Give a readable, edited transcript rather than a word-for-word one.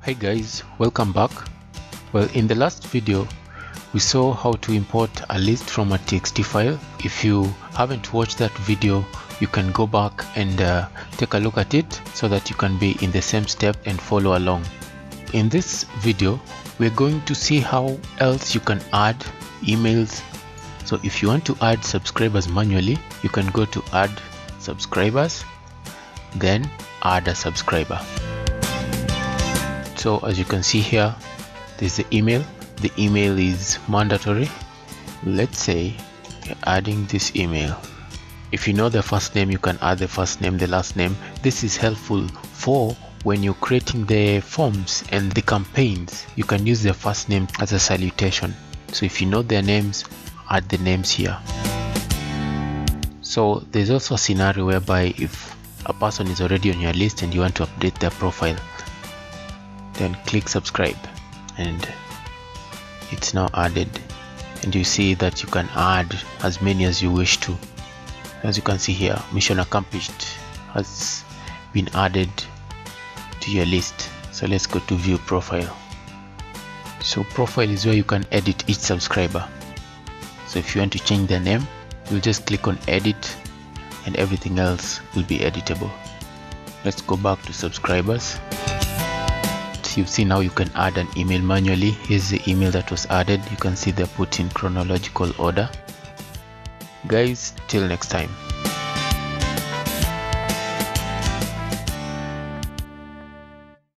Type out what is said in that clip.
Hi guys, welcome back. Well, in the last video we saw how to import a list from a TXT file. If you haven't watched that video, you can go back and take a look at it so that you can be in the same step and follow along. In this video we're going to see how else you can add emails. So if you want to add subscribers manually, you can go to add subscribers, then add a subscriber. So as you can see here, there's the email. The email is mandatory. Let's say you're adding this email. If you know the first name, you can add the first name, the last name. This is helpful for when you're creating the forms and the campaigns. You can use the first name as a salutation. So if you know their names, add the names here. So there's also a scenario whereby if a person is already on your list and you want to update their profile, then click subscribe and it's now added, and you see that you can add as many as you wish to. As you can see here, mission accomplished has been added to your list. So let's go to view profile. So profile is where you can edit each subscriber. So if you want to change their name, you'll just click on edit and everything else will be editable. Let's go back to subscribers. You've seen how you can add an email manually. Here's the email that was added. You can see they're put in chronological order. Guys, till next time.